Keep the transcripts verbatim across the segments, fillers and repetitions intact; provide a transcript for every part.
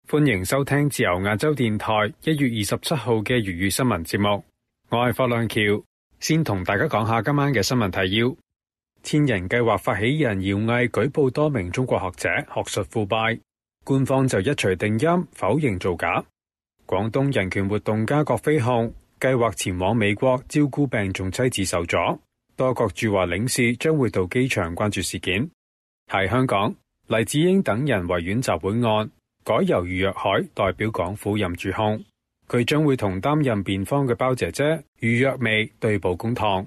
歡迎收聽自由亞洲電台一月二十七號嘅粵語新聞節目。我係霍亮橋，先同大家講下今晚嘅新聞提要。千人計劃發起人姚毅舉報多名中國學者學術腐敗，官方就一錘定音否認造假。廣東人權活動家郭飛鴻計劃前往美國照顧病重妻子受阻，多國駐華領事將會到機場關注事件。喺香港，黎智英等人維園集會案改由余若海代表港府任主控，佢將會同擔任辯方嘅包姐姐余若薇對簿公堂。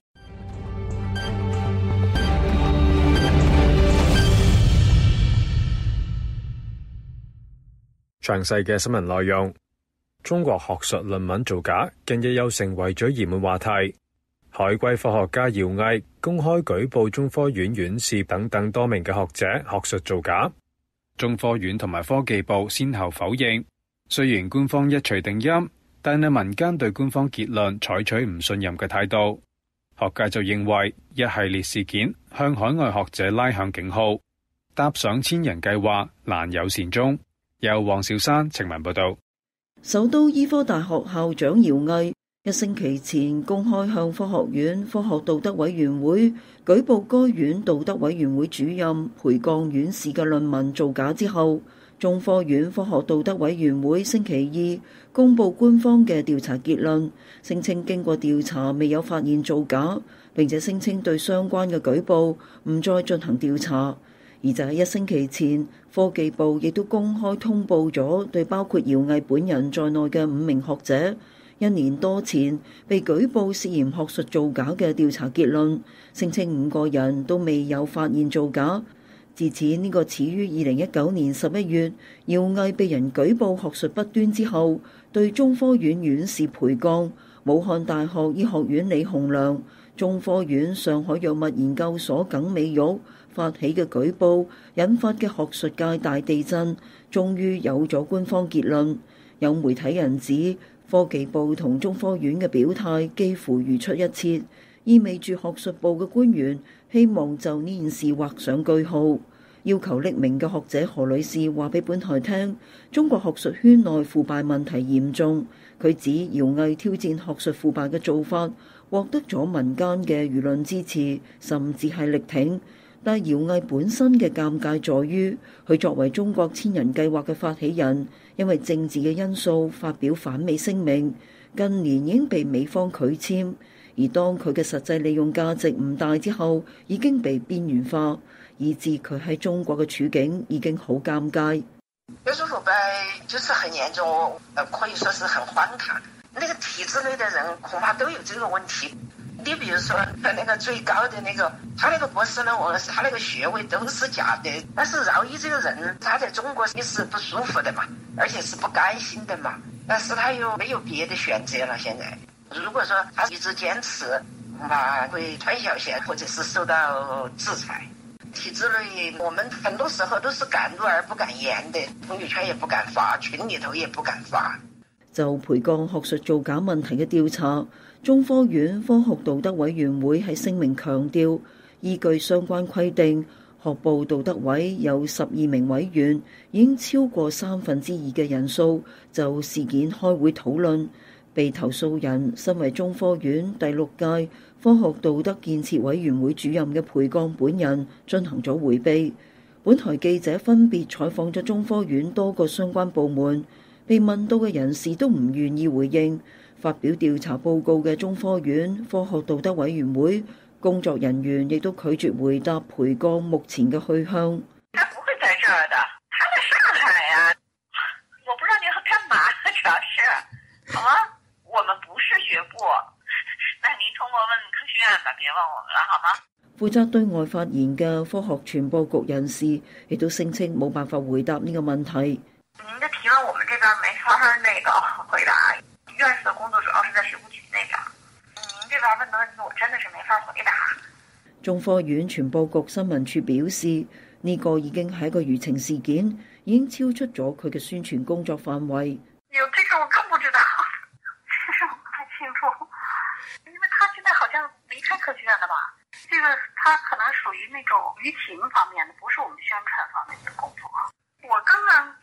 詳細嘅新聞內容。中國學術論文造假近日又成為咗熱門話題。海歸科學家姚毅公開舉報中科院院士等等多名嘅學者學術造假，中科院同埋科技部先後否認。雖然官方一錘定音，但係民間對官方結論採取唔信任嘅態度。學界就認為一系列事件向海外學者拉響警號，搭上千人計劃難有善終。由黃小山情文報道。 首都醫科大學校長姚毅一星期前公開向科學院科學道德委員會舉報該院道德委員會主任裴鋼院士嘅論文造假之後，中科院科學道德委員會星期二公布官方嘅調查結論，聲稱經過調查未有發現造假，並且聲稱對相關嘅舉報唔再進行調查。而就喺一星期前，科技部亦都公開通報咗對包括姚毅本人在內嘅五名學者一年多前被舉報涉嫌學術造假嘅調查結論，聲稱五個人都未有發現造假。自此呢個始於二零一九年十一月，姚毅被人舉報學術不端之後，對中科院院士裴鋼、武漢大學醫學院李洪良、中科院上海藥物研究所耿美玉發起嘅舉報引發嘅學術界大地震，終於有咗官方結論。有媒體人指科技部同中科院嘅表態幾乎如出一轍，意味住學術部嘅官員希望就呢件事畫上句號。要求匿名嘅學者何女士話俾本台聽，中國學術圈內腐敗問題嚴重。佢指姚毅挑戰學術腐敗嘅做法獲得咗民間嘅輿論支持，甚至係力挺。但姚毅本身嘅尷尬在於，佢作為中國千人計劃嘅發起人，因為政治嘅因素發表反美聲明，近年已經被美方拒簽。而當佢嘅實際利用價值唔大之後，已經被邊緣化，以致佢喺中國嘅處境已經好尷尬。 學術腐敗就是很嚴重，呃，可以說是很荒唐。那個體制內的人恐怕都有這個問題。你比如說，那個最高的那個，他那個博士論文，他那個學位都是假的。但是饒毅這個人，他在中國也是不舒服的嘛，而且是不甘心的嘛。但是他又沒有別的選擇了。現在，如果說他一直堅持，恐怕會穿小鞋，或者是受到制裁。體制內，我們很多時候都是敢怒而不敢言的，朋友圈也不敢發，群裏頭也不敢發。 就裴鋼學術造假問題嘅調查，中科院科學道德委員會喺聲明強調，依據相關規定，學部道德委有十二名委員，已經超過三分之二嘅人數就事件開會討論。被投訴人身為中科院第六屆科學道德建設委員會主任嘅裴鋼本人進行咗迴避。本台記者分別採訪咗中科院多個相關部門，被問到嘅人士都唔願意回應。發表調查報告嘅中科院科學道德委員會工作人員亦都拒絕回答裴鋼目前嘅去向。 他不會在這兒的，他在上海啊！我不知道你要幹嘛，主要是，好嗎？我們不是學部，那您通過問科學院吧，別問我們了，好嗎？ 負責對外發言嘅科學傳播局人士亦都聲稱冇辦法回答呢個問題。 您的提問我們這邊沒法那個回答，院士的工作主要是在學部局那邊，您這邊問的問題我真的是沒法回答。 中科院傳播局新聞處表示，呢、這個已經係一個輿情事件，已經超出咗佢嘅宣傳工作範圍。 有這個我更不知道，其實我不太清楚，因為他現在好像離開科學院了吧？這個他可能屬於那種輿情方面的，不是我們宣傳方面的工作。我剛剛才看到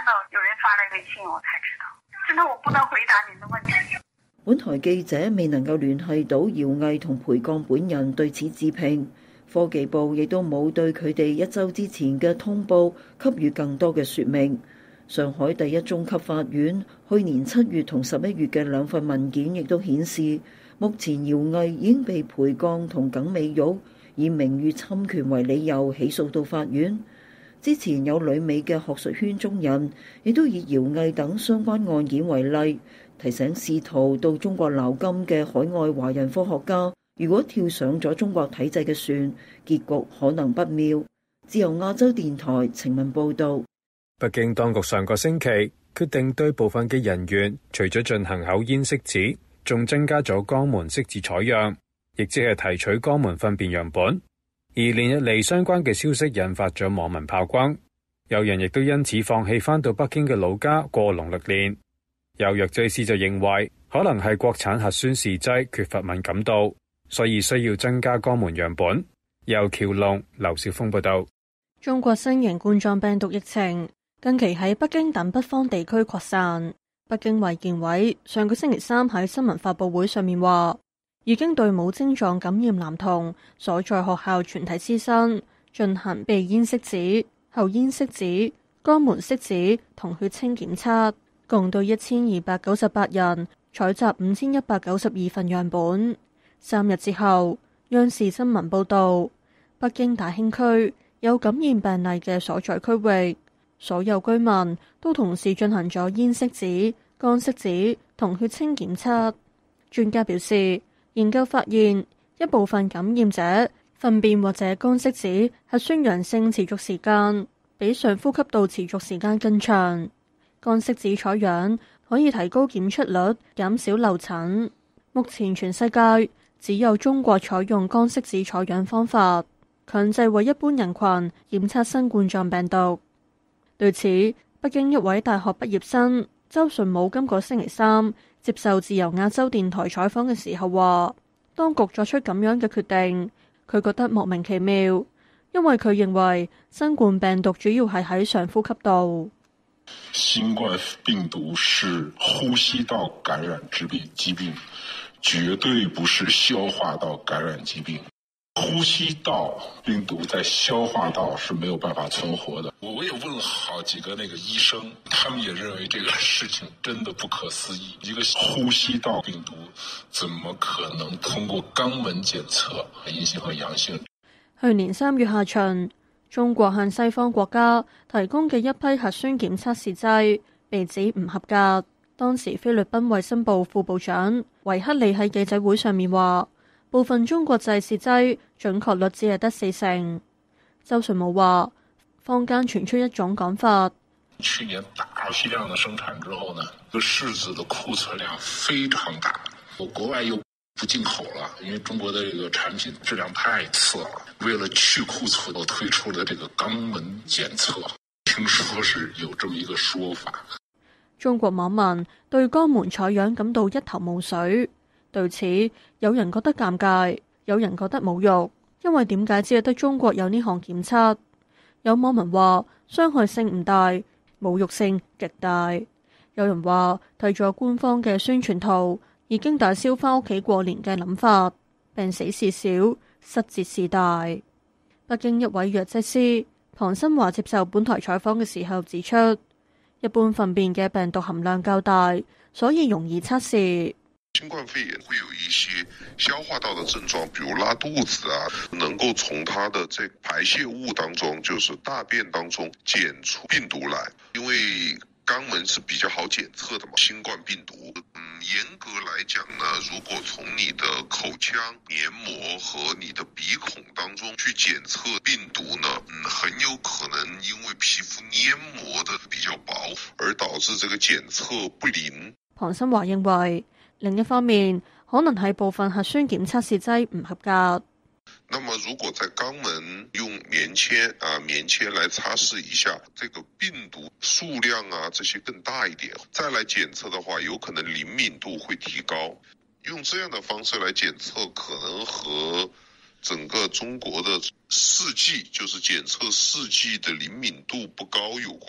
到有人發來微信，我才知道。真的，我不能回答您的問題。 本台記者未能夠聯繫到姚毅同培剛本人對此置評，科技部亦都冇對佢哋一週之前嘅通報給予更多嘅説明。上海第一中級法院去年七月同十一月嘅兩份文件亦都顯示，目前姚毅已經被培剛同耿美玉以名譽侵權為理由起訴到法院。之前有旅美嘅學術圈中人亦都以姚毅等相關案件為例，提醒試圖到中國撈金嘅海外華人科學家，如果跳上咗中國體制嘅船，結局可能不妙。自由亞洲電台程文報道。 北京當局上個星期決定對部分嘅人員，除咗進行口咽拭子，仲增加咗肛門拭子採樣，亦即係提取肛門糞便樣本。而連日嚟相關嘅消息引發咗網民炮轟，有人亦都因此放棄返到北京嘅老家過農曆年。有藥劑師就認為，可能係國產核酸試劑缺乏敏感度，所以需要增加肛門樣本。由僑龍、劉少峰報道。 中國新型冠狀病毒疫情近期喺北京等北方地區擴散。北京衛健委上個星期三喺新聞發佈會上面話，已經對冇症狀感染男童所在學校全體師生進行鼻咽拭子、後咽拭子、肛門拭子同血清檢測，共對一千二百九十八人採集五千一百九十二份樣本。三日之後，央視新聞報道，北京大興區有感染病例嘅所在區域，所有居民都同時進行咗咽拭子、肛拭子同血清檢測。專家表示，研究發現，一部分感染者糞便或者肛拭子核酸陽性持續時間比上呼吸道持續時間更長。肛拭子採樣可以提高檢出率，減少漏診。目前全世界只有中國採用肛拭子採樣方法，強制為一般人群檢測新冠狀病毒。對此，北京一位大學畢業生周順武今個星期三接受自由亞洲電台採訪嘅時候話，當局作出咁樣嘅決定，佢覺得莫名其妙，因為佢認為新冠病毒主要係喺上呼吸道。 新冠病毒是呼吸道感染之病疾病，絕對不是消化道感染疾病。呼吸道病毒在消化道是沒有辦法存活的。我也問了好幾個那個醫生，他們也認為這個事情真的不可思議。一個呼吸道病毒怎麼可能通過肛門檢測陰性和陽性？ 去年三月下旬，中國向西方國家提供嘅一批核酸檢測試劑被指唔合格。當時菲律賓衛生部副部長維克利喺記者會上面話，部分中國製試劑準確率只係得四成。周順武話，坊間傳出一種講法， 去年大批量的生產之後呢，個試紙的庫存量非常大，我國外又不進口了，因為中國的這個產品質量太次了。為了去庫存，我推出了這個肛門檢測，聽說是有這麼一個說法。 中國網民對肛門採樣感到一頭霧水，對此有人覺得尷尬，有人覺得侮辱，因為點解只係得中國有呢項檢測？有網民話傷害性唔大，侮辱性極大。有人話睇咗官方嘅宣傳圖，已經打消返屋企過年嘅諗法，病死事小，失節事大。北京一位藥劑師龐新華接受本台採訪嘅時候指出，一般糞便嘅病毒含量較大，所以容易測試。 新冠肺炎會有一些消化道的症狀，比如拉肚子啊，能夠從它的這排泄物當中，就是大便當中檢出病毒來，因為肛門是比較好檢測的嘛。新冠病毒，嗯，嚴格來講呢，如果從你的口腔黏膜和你的鼻孔當中去檢測病毒呢，嗯，很有可能因為皮膚黏膜的比較薄，而導致這個檢測不靈。 龐新華認為，另一方面，可能係部分核酸檢測試劑唔合格。 那麼如果在肛門用棉簽啊棉簽來測試一下，這個病毒數量啊這些更大一點，再來檢測的話，有可能靈敏度會提高。用這樣的方式來檢測，可能和整個中國的試劑，就是檢測試劑的靈敏度不高有關。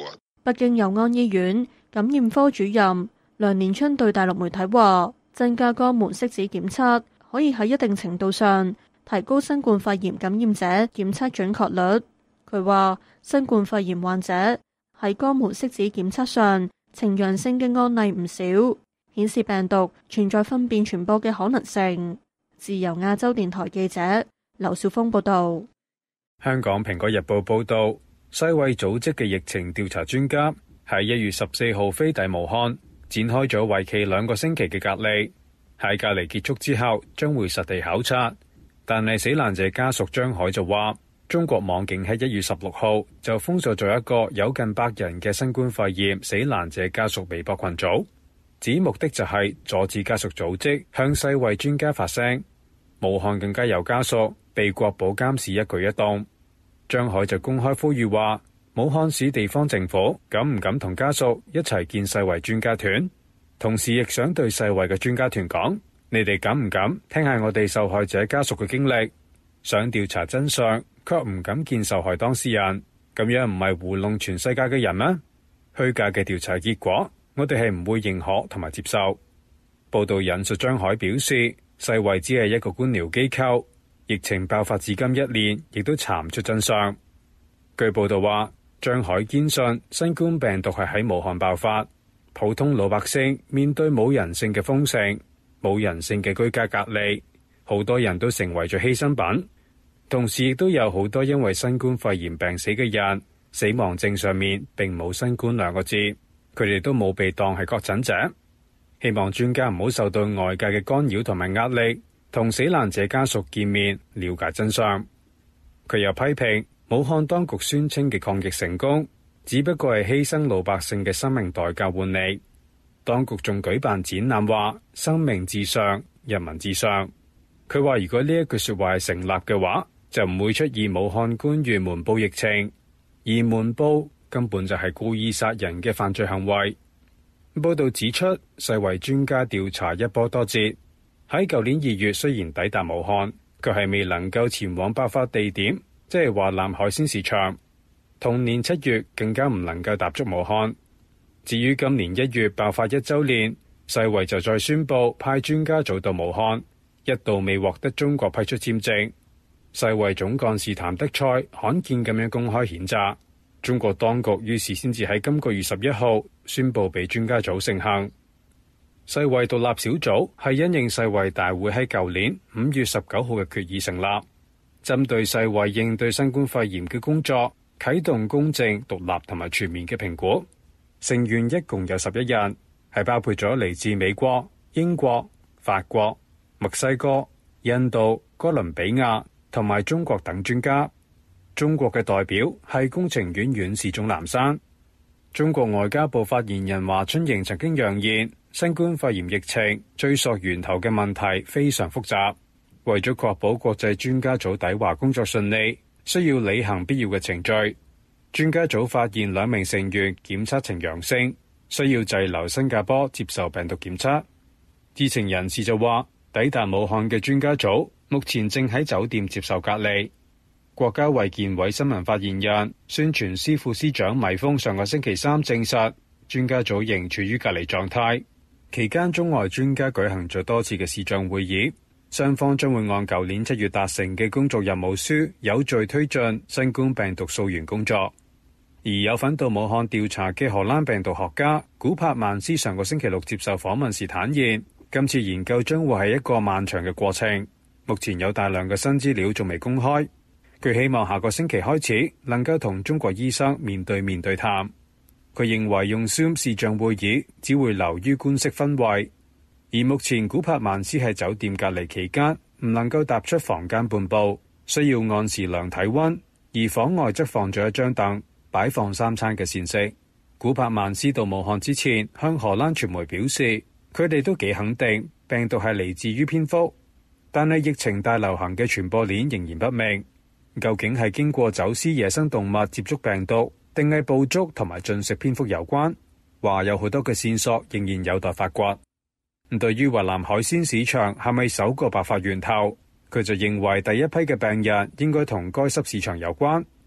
北京友安醫院感染科主任梁連春對大陸媒體話，增加肛門拭子檢測可以喺一定程度上提高新冠肺炎感染者檢測準確率。佢話，新冠肺炎患者喺肛門拭子檢測上呈陽性嘅案例唔少，顯示病毒存在糞便傳播嘅可能性。自由亞洲電台記者劉少峰報道。 香港蘋果日報報道，世衛組織嘅疫情調查專家喺一月十四號飛抵武漢，展開咗為期兩個星期嘅隔離。喺隔離結束之後，將會實地考察。但係死難者家屬張海就話，中國網警喺一月十六號就封鎖咗一個有近百人嘅新冠肺炎死難者家屬微博群組，指目的就係阻止家屬組織向世衛專家發聲。武漢更加有家屬被國保監視一舉一動。張海就公開呼籲話，武漢市地方政府敢唔敢同家屬一齊見世衛專家團，同時亦想對世衛嘅專家團講，你哋敢唔敢聽下我哋受害者家屬嘅經歷，想調查真相卻唔敢見受害當事人，咁樣唔係糊弄全世界嘅人咩？虛假嘅調查結果我哋係唔會認可同埋接受。報道引述張海表示，世衛只係一個官僚機構，疫情爆發至今一年亦都查唔出真相。據報道話，張海堅信新冠病毒係喺武漢爆發，普通老百姓面對冇人性嘅封城，冇人性嘅居家隔離，好多人都成為咗犧牲品。同時亦都有好多因為新冠肺炎病死嘅人，死亡證上面並冇新冠兩個字，佢哋都冇被當係確診者。希望專家唔好受到外界嘅干擾同埋壓力，同死難者家屬見面了解真相。佢又批評武漢當局宣稱嘅抗疫成功，只不過係犧牲老百姓嘅生命代價換嚟。當局仲舉辦展覽話生命至上，人民至上。佢話如果呢一句說話係成立嘅話，就唔會出現武漢官員瞞報疫情，而瞞報根本就係故意殺人嘅犯罪行為。報道指出，世衛專家調查一波多折，喺舊年二月雖然抵達武漢，卻係未能夠前往爆發地點，即係華南海鮮市場。同年七月更加唔能夠踏足武漢。至於今年一月爆發一周年，世衛就再宣布派專家組到武漢，一度未獲得中國批出簽證。世衛總幹事譚德塞罕見咁樣公開譴責中國當局，於是先至喺今個月十一號宣布俾專家組成行。世衛獨立小組係因應世衛大會喺舊年五月十九號嘅決議成立，針對世衛應對新冠肺炎嘅工作，啟動公正、獨立同埋全面嘅評估。成員一共有十一人，係包括咗嚟自美國、英國、法國、墨西哥、印度、哥倫比亞同埋中國等專家。中國嘅代表係工程院院士鍾南山。中國外交部發言人華春瑩曾經揚言，新冠肺炎疫情追溯源頭嘅問題非常複雜，為咗確保國際專家組抵華工作順利，需要履行必要嘅程序。專家組發現兩名成員檢測呈陽性，需要滯留新加坡接受病毒檢測。知情人士就話，抵達武漢嘅專家組目前正喺酒店接受隔離。國家衛健委新聞發言人、宣傳司副司長米峰上個星期三證實，專家組仍處於隔離狀態。期間中外專家舉行咗多次嘅視像會議，雙方將會按舊年七月達成嘅工作任務書，有序推進新冠病毒溯源工作。而有份到武漢調查嘅荷蘭病毒學家古柏曼斯上個星期六接受訪問時坦言，今次研究將會係一個漫長嘅過程，目前有大量嘅新資料仲未公開。佢希望下個星期開始能夠同中國醫生面對面對談。佢認為用 Zoom 視像會議只會流於官式氛圍，而目前古柏曼斯喺酒店隔離期間唔能夠踏出房間半步，需要按時量體溫，而房外則放咗一張凳，擺放三餐嘅膳食。古柏曼斯到武漢之前向荷蘭傳媒表示，佢哋都幾肯定病毒係嚟自於蝙蝠，但係疫情大流行嘅傳播鏈仍然不明。究竟係經過走私野生動物接觸病毒，定係捕捉同埋進食蝙蝠有關？話有好多嘅線索仍然有待發掘。對於華南海鮮市場係咪首個爆發源頭，佢就認為第一批嘅病人應該同該濕市場有關。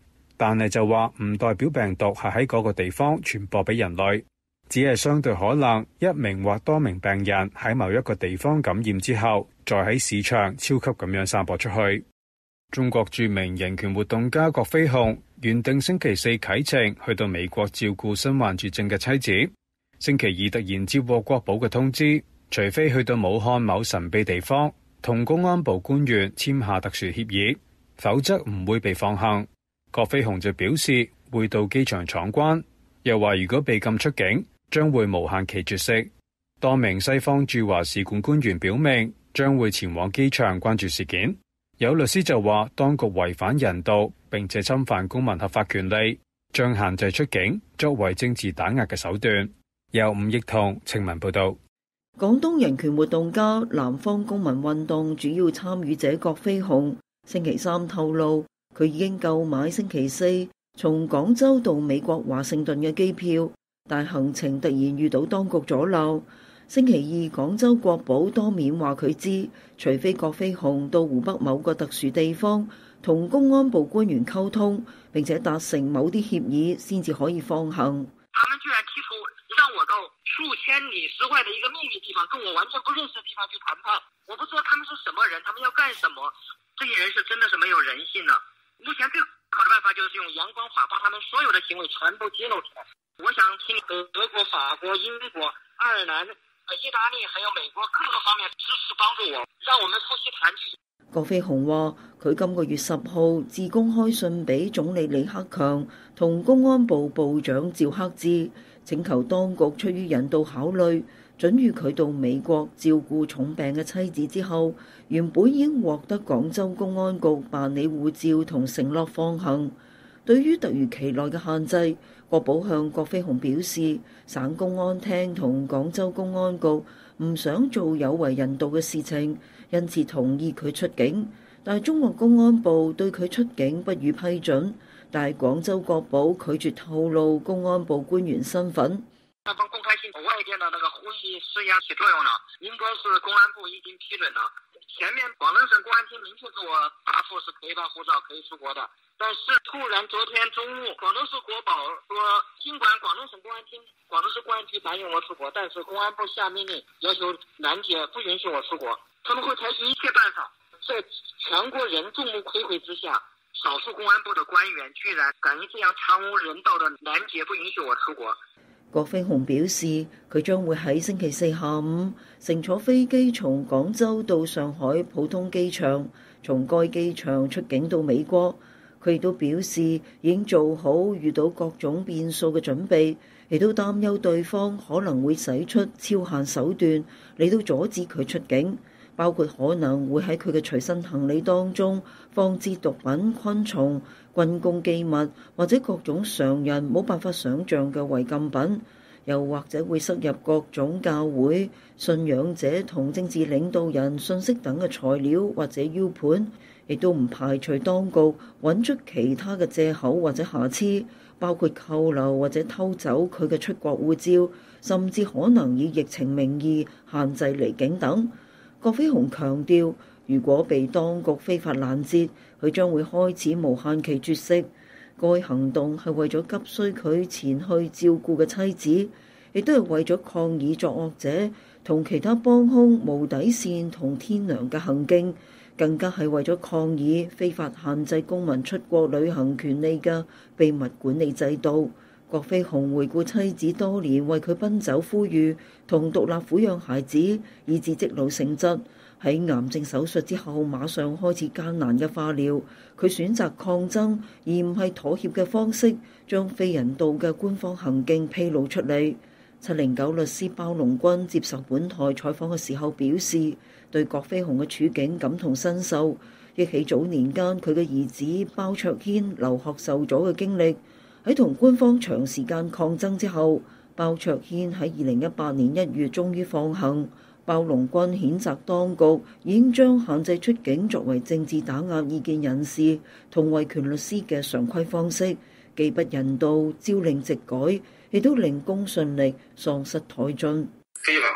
但係就話唔代表病毒係喺嗰個地方傳播俾人類，只係相對可能一名或多名病人喺某一個地方感染之後，再喺市場超級咁樣散播出去。中國著名人權活動家郭飛雄原定星期四啟程去到美國照顧身患絕症嘅妻子，星期二突然接獲國保嘅通知，除非去到武漢某神秘地方同公安部官員簽下特殊協議，否則唔會被放行。郭飛雄就表示會到機場闖關，又話如果被禁出境，將會無限期絕食。多名西方駐華使館官員表明將會前往機場關注事件。有律師就話當局違反人道並且侵犯公民合法權利，將限制出境作為政治打壓嘅手段。由吳益彤、程文報道。 廣東人權活動家、南方公民運動主要參與者郭飛雄星期三透露，佢已經購買星期四從廣州到美國華盛頓嘅機票，但行程突然遇到當局阻撓。星期二，廣州國保當面話佢知，除非郭飛雄到湖北某個特殊地方同公安部官員溝通，並且達成某啲協議，先至可以放行。 他們居然提出讓我到數千里之外的一個秘密地方，跟我完全不認識的地方去談判。我不知道他們是什麼人，他們要幹什麼？這些人是真的是沒有人性的。目前最好的辦法就是用陽光法把他們所有的行為全部揭露出來。我想請德德國、法國、英國、愛爾蘭、意大利還有美國各個方面支持幫助我，讓我們夫妻團聚。 郭飛雄話：佢今個月十號致公開信俾總理李克強同公安部部長趙克志，請求當局出於人道考慮，准予佢到美國照顧重病嘅妻子之後，原本已經獲得廣州公安局辦理護照同承諾放行。對於突如其來嘅限制，國保向郭飛雄表示，省公安廳同廣州公安局唔想做有違人道嘅事情，因此同意佢出境。但係中國公安部對佢出境不予批准，但係廣州國保拒絕透露公安部官員身份。 那份公開信外電的那個會議施壓起作用了，應該是公安部已經批准了。前面廣東省公安廳明確給我答覆是可以辦護照可以出國的，但是突然昨天中午廣東市國保說，儘管廣東省公安廳、廣東市公安局答應我出國，但是公安部下命令要求攔截，不允許我出國。他們會採取一切辦法，在全國人眾目睽睽之下，少數公安部的官員居然敢於這樣慘無人道的攔截，不允許我出國。 郭飛雄表示，佢將會喺星期四下午乘坐飛機從廣州到上海浦東機場，從該機場出境到美國。佢亦都表示已經做好遇到各種變數嘅準備，亦都擔憂對方可能會使出超限手段嚟到阻止佢出境，包括可能會喺佢嘅隨身行李當中放置毒品、昆蟲、軍工機密或者各種常人冇辦法想像嘅違禁品，又或者會塞入各種教會、信仰者同政治領導人信息等嘅材料或者 U 盤，亦都唔排除當局揾出其他嘅藉口或者瑕疵，包括扣留或者偷走佢嘅出國護照，甚至可能以疫情名義限制離境等。郭飛雄強調，如果被當局非法攔截，佢將會開始無限期絕食。該行動係為咗急需佢前去照顧嘅妻子，亦都係為咗抗議作惡者同其他幫兇無底線同天良嘅行徑，更加係為咗抗議非法限制公民出國旅行權利嘅秘密管理制度。郭飛雄回顧妻子多年為佢奔走呼籲同獨立撫養孩子，以致積勞成疾。喺癌症手術之後馬上開始艱難嘅化療，佢選擇抗爭而唔係妥協嘅方式，將非人道嘅官方行徑披露出嚟。七零九律師包龍軍接受本台採訪嘅時候表示，對郭飛雄嘅處境感同身受，憶起早年間佢嘅兒子包卓軒留學受阻嘅經歷。喺同官方長時間抗爭之後，包卓軒喺二零一八年一月終於放行。包龍軍譴責當局已經將限制出境作為政治打壓異見人士同維權律師嘅常規方式，既不人道，朝令夕改，亦都令公信力喪失殆盡。 非法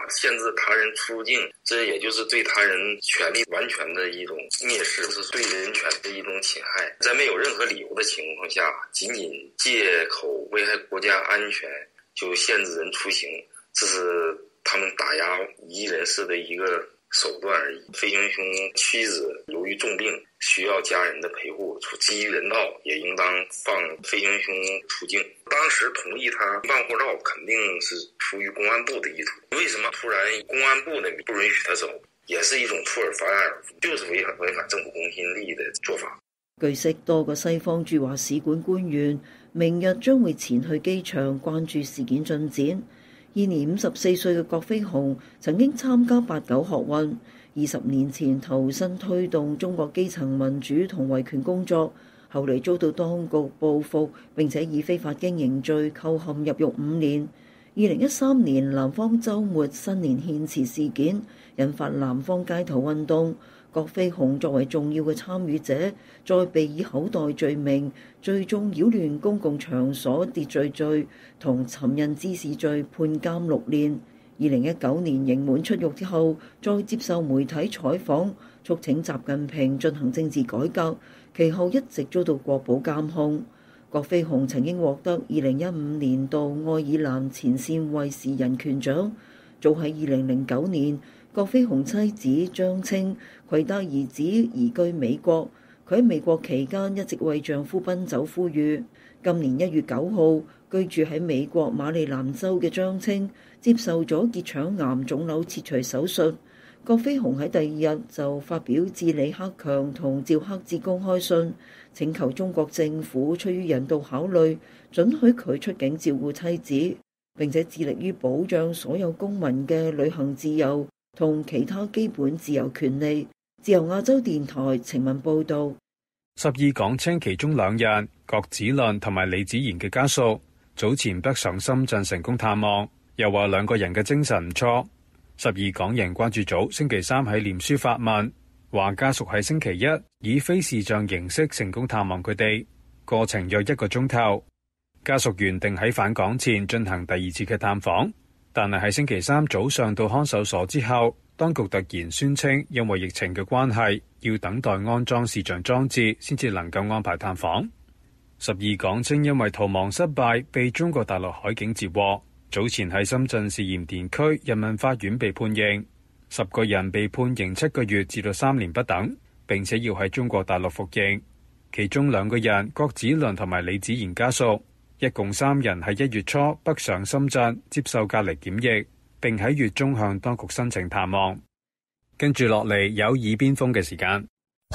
限制他人出境，这也就是对他人权利完全的一种蔑视，是对人权的一种侵害。在没有任何理由的情况下，仅仅借口危害国家安全就限制人出行，这是他们打压异议人士的一个手段而已。费翔兄妻子由于重病，需要家人的陪护，基于人道，也应当放费翔兄出境。当时同意他办护照，肯定是出于公安部的意图。为什么突然公安部呢不允许他走，也是一种出尔反尔，就是违反违反政府公信力的做法。 據悉，多個西方駐華使館官員明日將會前去機場關注事件進展。現年五十四歲嘅郭飛雄曾經參加八九學運，二十年前投身推動中國基層民主同維權工作，後嚟遭到當局報復，並且以非法經營罪扣陷入獄五年。二零一三年南方週末新年獻詞事件引發南方街頭運動，郭飛雄作為重要嘅參與者，再被以口袋罪名、聚眾擾亂公共場所秩序罪同尋釁滋事罪判監六年。二零一九年刑滿出獄之後，再接受媒體採訪，促請習近平進行政治改革，其後一直遭到國保監控。郭飛雄曾經獲得二零一五年度愛爾蘭前線衛士人權獎。早喺二零零九年，郭飛雄妻子張青攜帶兒子移居美國，佢喺美國期間一直為丈夫奔走呼籲。今年一月九號，居住喺美國馬里蘭州嘅張青接受咗結腸癌腫瘤切除手術。郭飛雄喺第二日就發表致李克強同趙克志公開信，請求中國政府出於人道考慮，准許佢出境照顧妻子，並且致力於保障所有公民嘅旅行自由同其他基本自由權利。自由亞洲電台情文報導。 十二港青其中兩人郭子麟同埋李子賢嘅家屬早前北上深圳成功探望，又話兩個人嘅精神唔錯。十二港人關注組星期三喺臉書發問，話家屬喺星期一以非視像形式成功探望佢哋，過程約一個鐘頭。家屬原定喺返港前進行第二次嘅探訪，但係喺星期三早上到看守所之後，當局突然宣稱因為疫情嘅關係，要等待安裝視像裝置先至能夠安排探訪。十二港青因為逃亡失敗，被中國大陸海警截獲。早前喺深圳市鹽田區人民法院被判刑，十個人被判刑七個月至到三年不等，並且要喺中國大陸服刑。其中兩個人郭子麟同埋李子賢家屬，一共三人喺一月初北上深圳接受隔離檢疫，並喺月中向當局申請探望。跟住落嚟有耳邊風嘅時間。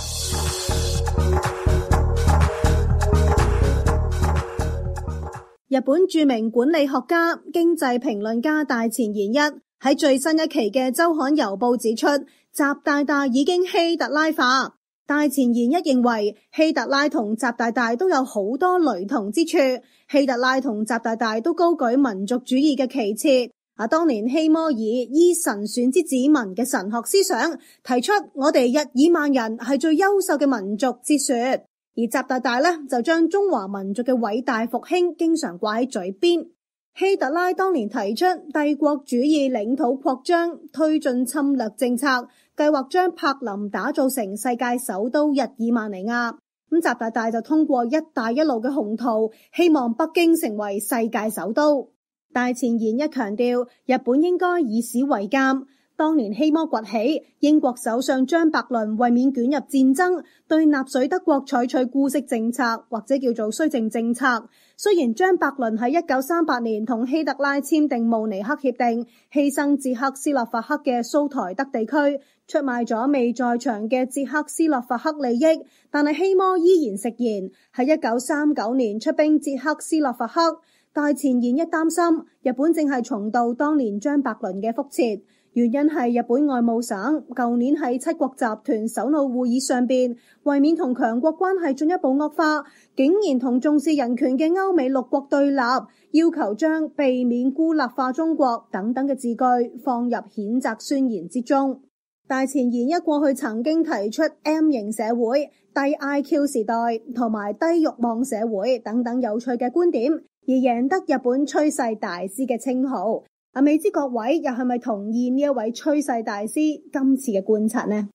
日本著名管理學家、經濟評論家大前研一喺最新一期嘅週刊郵報指出，習大大已經希特拉化。大前研一認為，希特拉同習大大都有好多雷同之處。希特拉同習大大都高舉民族主義嘅旗幟。啊，當年希摩爾依神選之子民嘅神學思想，提出我哋日耳曼人係最優秀嘅民族之說。而習大大呢，就將中華民族嘅偉大復興經常掛喺嘴邊。希特拉當年提出帝國主義領土擴張，推進侵略政策，計劃將柏林打造成世界首都日耳曼尼亞。咁習大大就通過一帶一路嘅宏圖，希望北京成為世界首都。大前研一強調，日本應該以史為鑑。當年希魔崛起，英國首相張伯倫為免捲入戰爭，對納粹德國採取姑息政策，或者叫做綏靖政策。雖然張伯倫喺一九三八年同希特拉簽訂慕尼黑協定，犧牲捷克斯洛伐克嘅蘇台德地區，出賣咗未在場嘅捷克斯洛伐克利益，但係希魔依然食言，喺一九三九年出兵捷克斯洛伐克。大前研一擔心，日本正係重蹈當年張伯倫嘅覆轍。原因係日本外務省舊年喺七國集團首腦會議上邊，為免同強國關係進一步惡化，竟然同重視人權嘅歐美六國對立，要求將避免孤立化中國等等嘅字句放入譴責宣言之中。大前研一過去曾經提出 M 型社會、低 I Q 時代同埋低欲望社會等等有趣嘅觀點，而贏得日本趨勢大師嘅稱號。 啊，未知各位又係咪同意呢一位趨勢大師今次嘅觀察呢？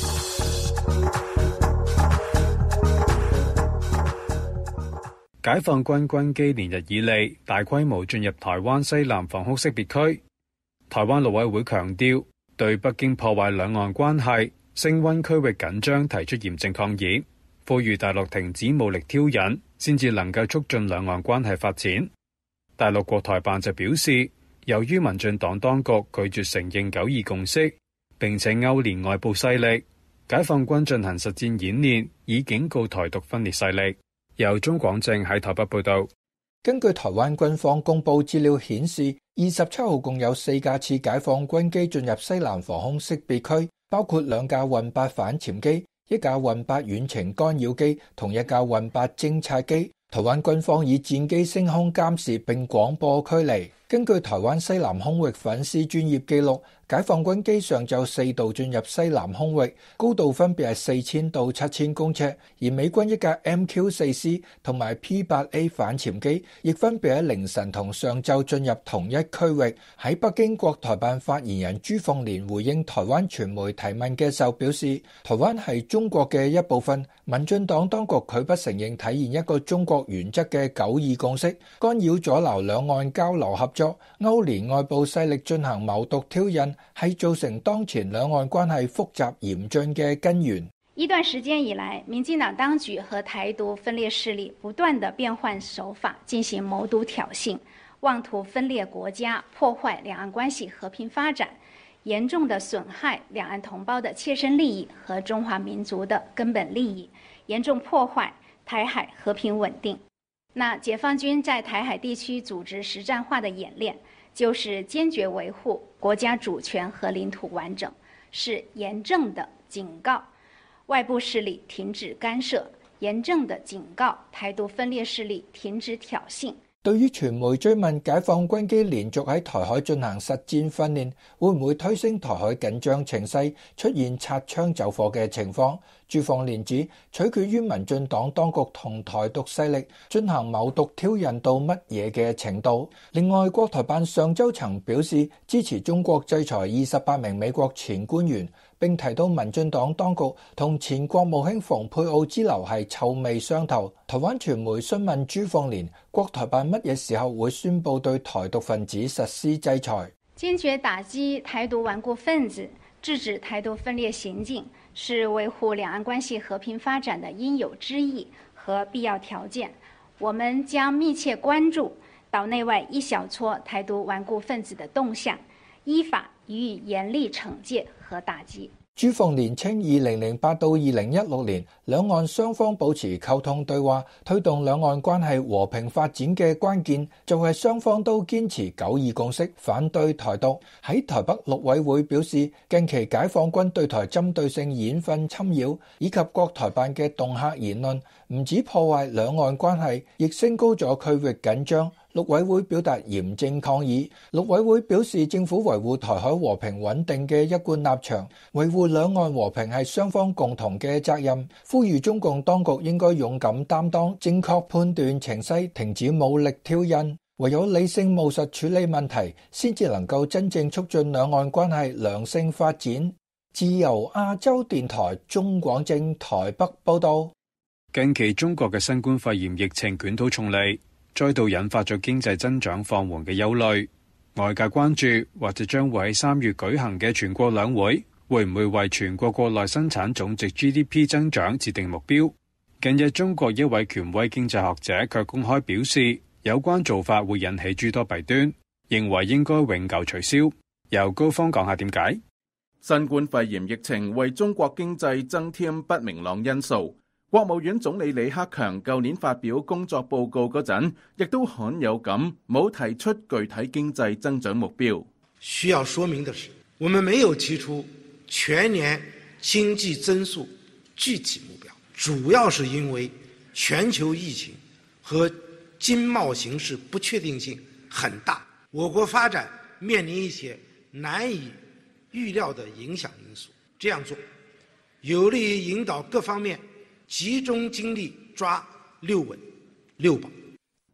解放軍軍機連日以嚟大規模進入台灣西南防空識別區，台灣陸委會強調對北京破壞兩岸關係、升溫區域緊張提出嚴正抗議，呼籲大陸停止武力挑釁，先至能夠促進兩岸關係發展。大陸國台辦就表示，由於民進黨當局拒絕承認九二共識，並且勾連外部勢力，解放軍進行實戰演練，以警告台獨分裂勢力。由鍾廣正喺台北報道。 根據台灣軍方公布資料顯示，二十七號共有四架次解放軍機進入西南防空識別區，包括兩架運八反潛機、一架運八遠程干擾機同一架運八偵察機。台灣軍方以戰機升空監視並廣播驅離。根據台灣西南空域粉絲專頁記錄，解放軍機上晝四度進入西南空域，高度分別係四千到七千公尺，而美軍一架 M Q 四 C 同埋 P 八 A 反潛機亦分別喺凌晨同上晝進入同一區域。喺北京，國台辦發言人朱鳳蓮回應台灣傳媒提問嘅時候表示，台灣係中國嘅一部分，民進黨當局拒不承認體現一個中國原則嘅九二共識，干擾阻撓兩岸交流合作，勾連外部勢力進行謀獨挑釁，係造成當前兩岸關係複雜嚴峻嘅根源。 一段時間以來，民進黨當局和台獨分裂勢力不斷地變換手法進行謀獨挑釁，妄圖分裂國家，破壞兩岸關係和平發展，嚴重地損害兩岸同胞的切身利益和中華民族的根本利益，嚴重破壞台海和平穩定。那解放軍在台海地區組織實戰化的演練，就是堅決維護國家主權和領土完整，是嚴正的警告外部勢力停止干涉，嚴正的警告台獨分裂勢力停止挑釁。 對於傳媒追問解放軍機連續喺台海進行實戰訓練，會唔會推升台海緊張情勢，出現擦槍走火嘅情況？朱鳳蓮指取決於民進黨當局同台獨勢力進行謀獨挑釁到乜嘢嘅程度。另外，國台辦上週曾表示支持中國制裁二十八名美國前官員，並提到民進黨當局同前國務卿蓬佩奧之流係臭味相投。台灣傳媒詢問朱鳳蓮，國台辦乜嘢時候會宣布對台獨分子實施制裁？ 堅決打擊台獨頑固分子，制止台獨分裂行徑，是維護兩岸關係和平發展的應有之義和必要條件。我們將密切關注島內外一小撮台獨頑固分子的動向，依法予以嚴厲懲戒和打擊。 朱鳳蓮稱，二零零八到二零一六年，兩岸雙方保持溝通對話，推動兩岸關係和平發展嘅關鍵就係雙方都堅持九二共識，反對台獨。喺台北陸委會表示，近期解放軍對台針對性演訓侵擾，以及國台辦嘅恫嚇言論，唔止破壞兩岸關係，亦升高咗區域緊張。陸委會表達嚴正抗議。陸委會表示，政府維護台海和平穩定嘅一貫立場，維護兩岸和平係雙方共同嘅責任，呼籲中共當局應該勇敢擔當，正確判斷情勢，停止武力挑釁。唯有理性務實處理問題，先至能夠真正促進兩岸關係良性發展。自由亞洲電台鍾廣正台北報道。 近期中國嘅新冠肺炎疫情捲土重嚟，再度引發咗經濟增長放緩嘅憂慮，外界關注或者將會喺三月舉行嘅全國兩會，會唔會為全國國內生產總值 G D P 增長設定目標？近日中國一位權威經濟學者卻公開表示，有關做法會引起諸多弊端，認為應該永久取消。由高峰講下點解。 新冠肺炎疫情為中國經濟增添不明朗因素。國務院總理李克強舊年發表工作報告嗰陣，亦都罕有咁冇提出具體經濟增長目標。 需要說明的是，我們沒有提出全年經濟增速具體目標，主要是因為全球疫情和經貿形勢不確定性很大，我國發展面臨一些難以預料的影響因素。這樣做有利於引導各方面集中精力抓六穩六保。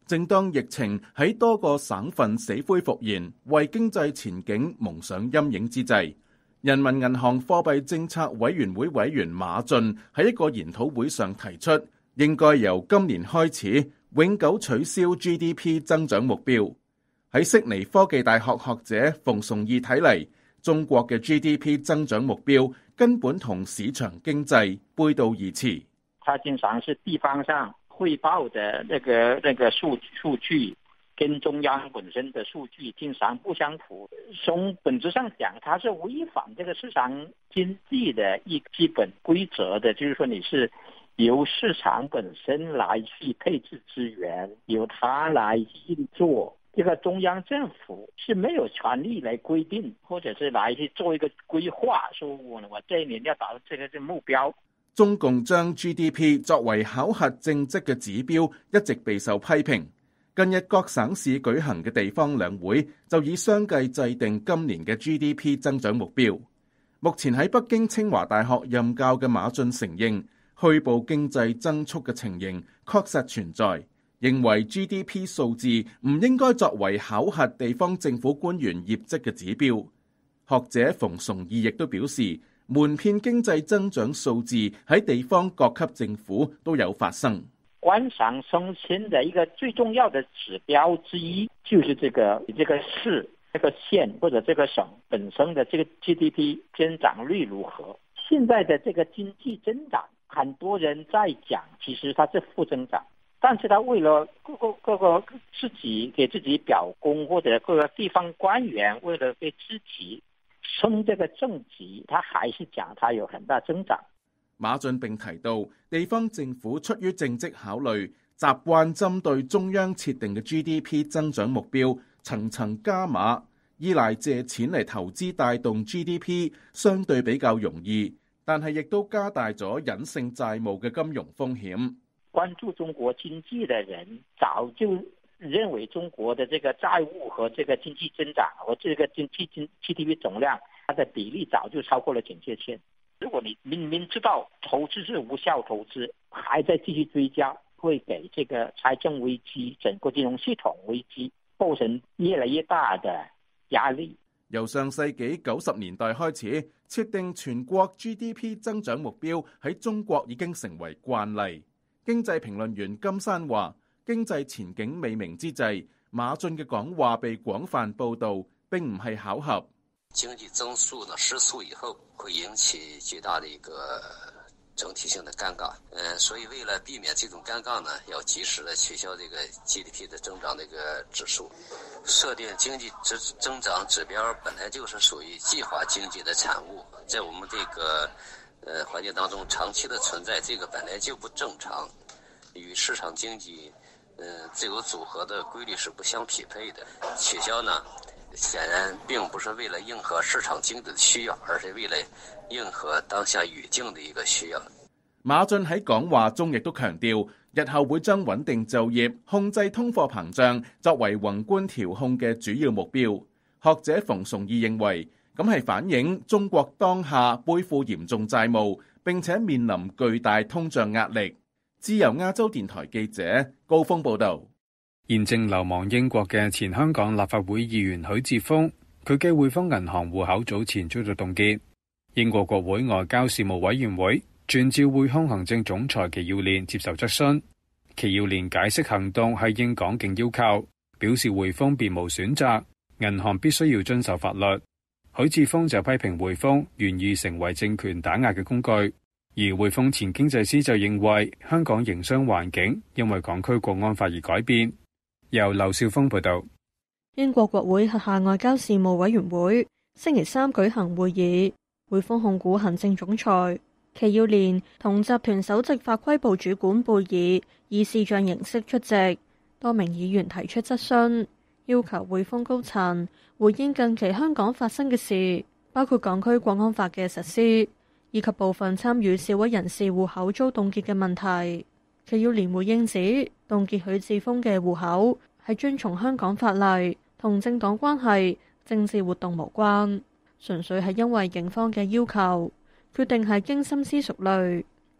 正當疫情喺多個省份死灰復燃，為經濟前景蒙上陰影之際，人民銀行貨幣政策委員會委員馬駿喺一個研討會上提出，應該由今年開始永久取消 G D P 增長目標。喺悉尼科技大學學者馮崇義睇嚟，中國嘅 G D P 增長目標根本同市場經濟背道而馳。 它經常是地方上匯報的那個那個數數據，跟中央本身的數據經常不相符。從本質上講，它是違反這個市場經濟的一基本規則的，就是說你是由市場本身來去配置資源，由它來運作。這個中央政府是沒有權利來規定，或者是來去做一個規劃，說我我這一年要達到這個這個目標。 中共將 G D P 作為考核政績嘅指標，一直備受批評。近日各省市舉行嘅地方兩會，就以相繼制定今年嘅 G D P 增長目標。目前喺北京清華大學任教嘅馬駿承認，虛報經濟增速嘅情形確實存在，認為 G D P 數字唔應該作為考核地方政府官員業績嘅指標。學者馮崇義亦都表示，瞞騙經濟增長數字喺地方各級政府都有發生。 官場升遷的一個最重要的指標之一，就是這個這個市、這個縣或者這個省本身的這個 G D P 增長率如何。現在的這個經濟增長，很多人在講，其實它是負增長，但是他為了各個各個自己給自己表功，或者各個地方官員為了給自己升這個政績，他還是講他有很大增長。 馬駿並提到，地方政府出於政績考慮，習慣針對中央設定嘅 G D P 增長目標，層層加碼，依賴借錢嚟投資帶動 G D P， 相對比較容易，但係亦都加大咗隱性債務嘅金融風險。 關注中國經濟的人早就認為中國的這個債務和這個經濟增長和這個經濟 G D P 總量，它的比例早就超過了警戒線。如果你明明知道投資是無效投資，還在繼續追加，會給這個財政危機、整個金融系統危機構成越來越大的壓力。 由上世紀九十年代開始，設定全國 G D P 增長目標喺中國已經成為慣例。經濟評論員金山話，經濟前景未明之際，馬駿嘅講話被廣泛報導，並唔係巧合。 經濟增速呢失速以後，會引起巨大的一個整體性的尷尬。嗯，所以為了避免這種尷尬呢，要及時的取消這個 G D P 的增長的一個指數。設定經濟增增長指標本來就是屬於計劃經濟的產物，在我們這個呃環境當中長期的存在，這個本來就不正常，與市場經濟呃自由組合的規律是不相匹配的。取消呢，顯然並不是為了應和市場經濟的需要，而是為了應和當下語境的一個需要。 馬駿喺講話中亦都強調，日後會將穩定就業、控制通貨膨脹作為宏觀調控嘅主要目標。學者馮崇義認為，咁係反映中國當下背負嚴重債務，並且面臨巨大通脹壓力。自由亞洲電台記者高峰報道。 現正流亡英國嘅前香港立法會議員許智峰，佢嘅匯豐銀行戶口早前遭到凍結。英國國會外交事務委員會傳召匯豐行政總裁祁耀年接受質詢。祁耀年解釋行動係應港警要求，表示匯豐別無選擇，銀行必須要遵守法律。許智峰就批評匯豐願意成為政權打壓嘅工具，而匯豐前經濟師就認為香港營商環境因為港區國安法而改變。由劉少峰報道。 英國國會轄下外交事務委員會星期三舉行會議，匯豐控股行政總裁祁耀年同集團首席法規部主管貝爾以視像形式出席。多名議員提出質詢，要求匯豐高層回應近期香港發生嘅事，包括港區國安法嘅實施，以及部分參與示威人士戶口遭凍結嘅問題。祁耀年回應指，凍結許智峰嘅戶口係遵從香港法例，同政黨關係、政治活動無關，純粹係因為警方嘅要求，決定係經深思熟慮。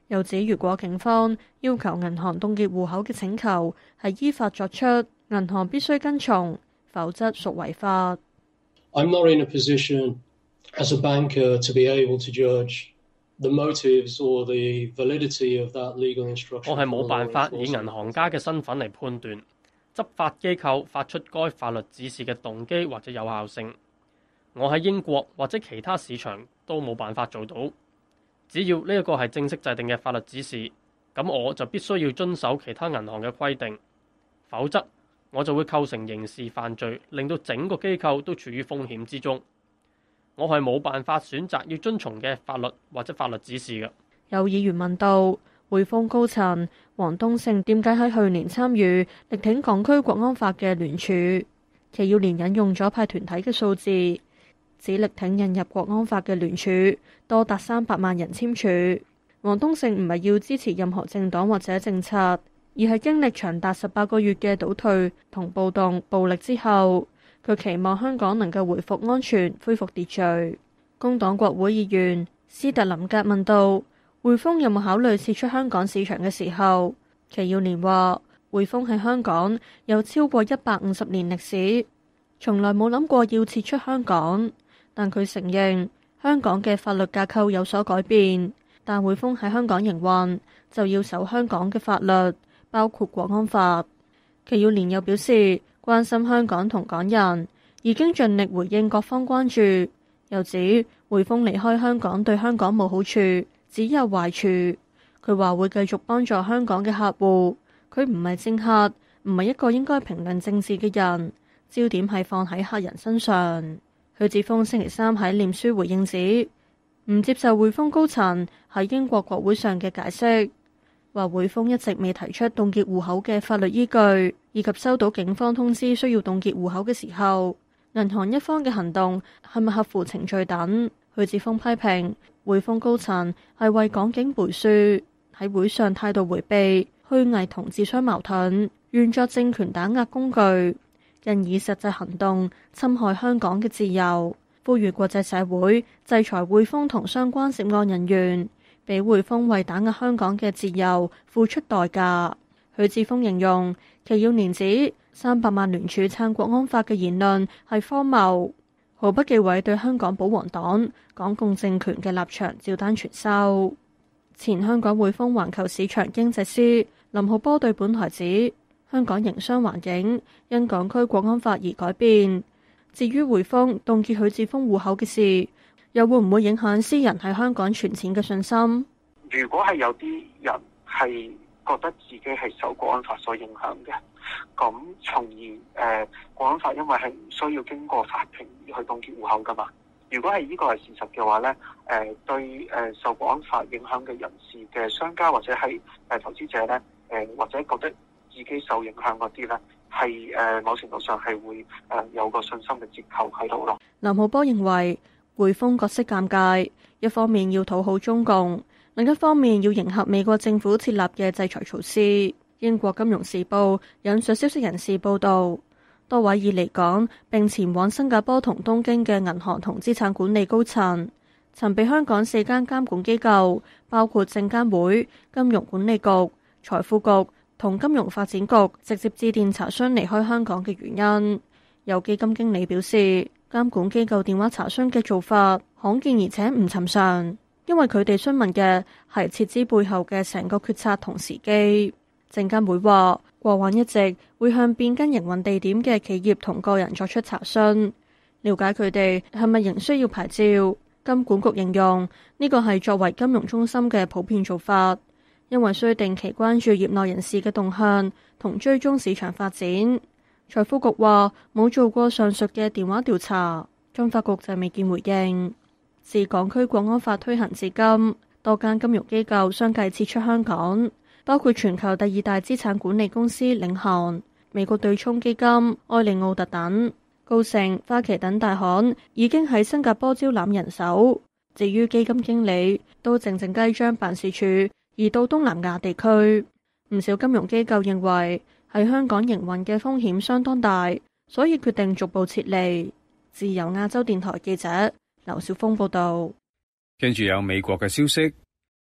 又指如果警方要求銀行凍結戶口嘅請求係依法作出，銀行必須跟從，否則屬違法。 I'm not in a position as a banker to be able to judge the motives or the validity of that legal instruction. 我係冇辦法以銀行家嘅身份嚟判斷執法機構發出該法律指示嘅動機或者有效性。我喺英國或者其他市場都冇辦法做到。只要呢一個係正式制定嘅法律指示，咁我就必須要遵守其他銀行嘅規定，否則我就會構成刑事犯罪，令到整個機構都處於風險之中。我係冇辦法選擇要遵從嘅法律或者法律指示嘅。 有議員問到，匯豐高層王冬勝點解喺去年參與力挺港區國安法嘅聯署？祁耀年引用咗派團體嘅數字，指力挺引入國安法嘅聯署多達三百萬人簽署。王冬勝唔係要支持任何政黨或者政策，而係經歷長達十八個月嘅倒退同暴動暴力之後，佢期望香港能夠回復安全、恢復秩序。工黨國會議員斯特林格問到匯豐有冇考慮撤出香港市場嘅時候，祁耀年話匯豐喺香港有超過一百五十年歷史，從來冇諗過要撤出香港。但佢承認香港嘅法律架構有所改變，但匯豐喺香港營運就要守香港嘅法律，包括國安法。祁耀年又表示關心香港同港人，已經盡力回應各方關注，又指匯豐離開香港對香港冇好處，只有壞處。佢話會繼續幫助香港嘅客戶，佢唔係政客，唔係一個應該評論政治嘅人，焦點係放喺客人身上。許智峰星期三喺臉書回應指，唔接受匯豐高層喺英國國會上嘅解釋，話匯豐一直未提出凍結戶口嘅法律依據，以及收到警方通知需要凍結戶口嘅時候，銀行一方嘅行動係咪合乎程序等。許智峰批評匯豐高層係為港警背書，喺會上態度迴避、虛偽同自相矛盾，願作政權打壓工具，因以實際行動侵害香港嘅自由，呼籲國際社會制裁匯豐同相關涉案人員，俾匯豐為打壓香港嘅自由付出代價。許智峰形容祁耀年指三百萬聯署撐國安法嘅言論係荒謬，毫不忌諱對香港保皇黨、港共政權嘅立場照單全收。前香港匯豐環球市場經濟師林浩波對本台指，香港營商環境因港區國安法而改變。至於匯豐凍結許智峰戶口嘅事，又會唔會影響私人喺香港存錢嘅信心？ 如果係有啲人係覺得自己係受國安法所影響嘅，咁從而誒、呃、國安法因為係唔需要經過法庭而去凍結戶口噶嘛。如果係呢個係事實嘅話咧，誒、呃、對誒、呃、受國安法影響嘅人士嘅商家或者係誒、呃、投資者咧，誒、呃、或者覺得自己受影響嗰啲咧，係誒、呃、某程度上係會誒、呃、有個信心嘅折扣喺度咯。 林浩波認為匯豐角色尷尬，一方面要討好中共，另一方面要迎合美國政府設立嘅制裁措施。英國金融時報引述消息人士報道，多位已離港並前往新加坡同東京嘅銀行同資產管理高層，曾被香港四間監管機構，包括證監會、金融管理局、財富局同金融發展局，直接致電查詢離開香港嘅原因。有基金經理表示，監管機構電話查詢嘅做法罕見而且唔尋常，因為佢哋詢問嘅係撤資背後嘅成個決策同時機。證監會話，過往一直會向變更營運地點嘅企業同個人作出查詢，了解佢哋係咪仍需要牌照。金管局形容呢個係作為金融中心嘅普遍做法，因為需定期關注業內人士嘅動向同追蹤市場發展。財富局話冇做過上述嘅電話調查，金發局就未見回應。自港區國安法推行至今，多間金融機構相繼撤出香港，包括全球第二大資產管理公司領航、美國對沖基金、埃利奧特等。高盛、花旗等大行已經喺新加坡招攬人手，至於基金經理都靜靜雞將辦事處移到東南亞地區。唔少金融機構認為喺香港營運嘅風險相當大，所以決定逐步撤離。自由亞洲電台記者劉小峰報道。 跟住有美國嘅消息，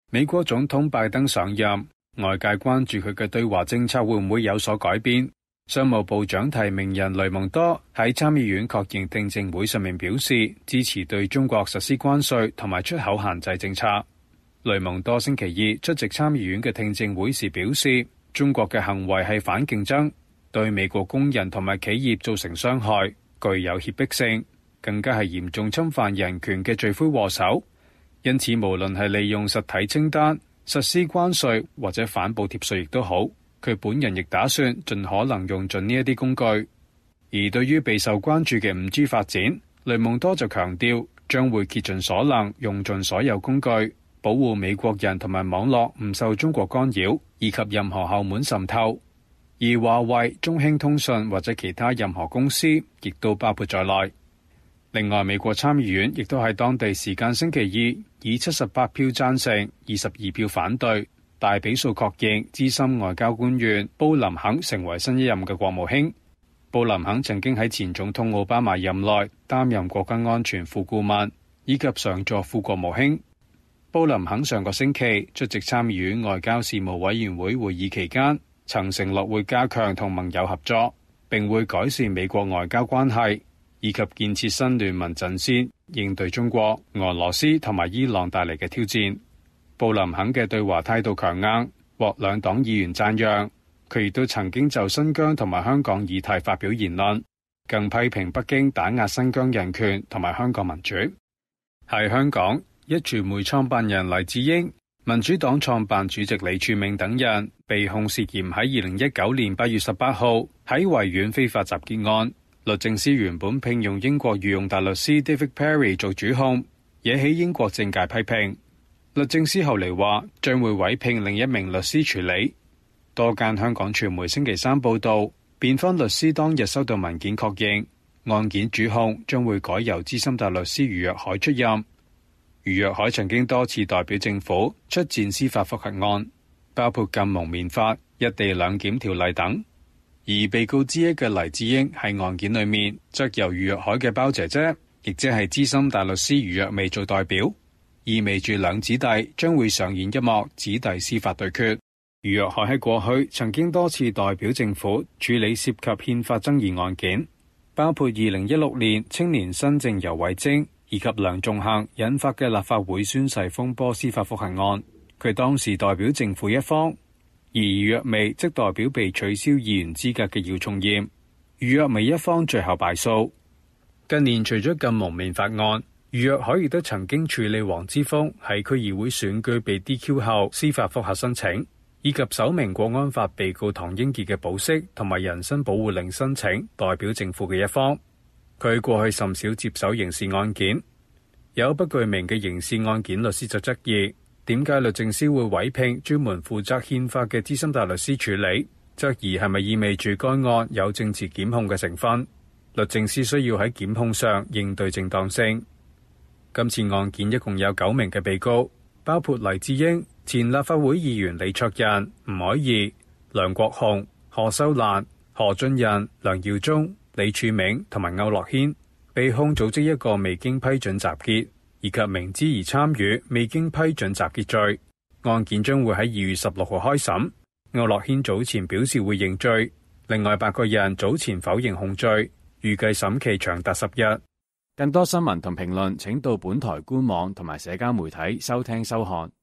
美國總統拜登上任，外界關注佢嘅對華政策會唔會有所改變。商務部長提名人雷蒙多喺參議院確認聽證會上面表示支持對中國實施關稅同埋出口限制政策。雷蒙多星期二出席參議院嘅聽證會時表示，中國嘅行為係反競爭，對美國工人同埋企業造成傷害，具有脅迫性，更加係嚴重侵犯人權嘅罪魁禍首。因此，無論係利用實體清單、實施關稅或者反補貼稅亦都好，佢本人亦打算盡可能用盡呢一啲工具。而對於備受關注嘅五 G 發展，雷蒙多就強調將會竭盡所能用盡所有工具，保護美國人同埋網絡唔受中國干擾，以及任何後門滲透。而華為、中興通訊或者其他任何公司亦都包括在內。另外，美國參議院亦都喺當地時間星期二以七十八票贊成、二十二票反對，大比數確認資深外交官員布林肯成為新一任嘅國務卿。布林肯曾經喺前總統奧巴馬任內擔任國家安全副顧問，以及常駐副國務卿。布林肯上個星期出席參議院外交事務委員會會議期間，曾承諾會加強同盟友合作，並會改善美國外交關係，以及建設新聯盟陣線，應對中國、俄羅斯同埋伊朗帶嚟嘅挑戰。布林肯嘅對華態度強硬，獲兩黨議員讚揚。佢亦都曾經就新疆同埋香港議題發表言論，更批評北京打壓新疆人權同埋香港民主。喺香港，壹傳媒創辦人黎智英、民主黨創辦主席李柱銘等人被控涉嫌喺二零一九年八月十八號喺維園非法集結案。律政司原本聘用英國御用大律師 David Perry 做主控，惹起英國政界批評。律政司後嚟話將會委聘另一名律師處理。多間香港傳媒星期三報道，辯方律師當日收到文件確認，案件主控將會改由資深大律師余若海出任。余若海曾經多次代表政府出戰司法覆核案，包括禁蒙面法、一地兩檢條例等。而被告之一嘅黎智英喺案件裏面，則由余若海嘅胞姐姐，亦即係資深大律師余若薇做代表，意味住兩子弟將會上演一幕子弟司法對決。余若海喺過去曾經多次代表政府處理涉及憲法爭議案件，包括二零一六年青年新政游蕙禎以及梁頌恆引發嘅立法會宣誓風波司法覆核案，佢當時代表政府一方。而余若薇即代表被取消議員資格嘅姚松炎，余若薇一方最後敗訴。近年除咗禁蒙面法案，余若海亦都曾經處理黃之鋒喺區議會選舉被 D Q 後司法覆核申請，以及首名國安法被告唐英傑嘅保釋同埋人身保護令申請，代表政府嘅一方。佢過去甚少接手刑事案件，有不具名嘅刑事案件律師就質疑，點解律政司會委聘專門負責憲法嘅資深大律師處理？質疑係咪意味住該案有政治檢控嘅成分？律政司需要喺檢控上應對正當性。今次案件一共有九名嘅被告，包括黎智英、前立法會議員李卓人、吳靄儀、梁國雄、何秀蘭、何俊仁、梁耀忠、李柱銘同埋區諾軒，被控組織一個未經批准集結，以及明知而參與未經批准集結罪。案件將會喺二月十六號開審。區諾軒早前表示會認罪，另外八個人早前否認控罪，預計審期長達十日。 更多新聞同評論，請到本台官網同埋社交媒體收聽收看。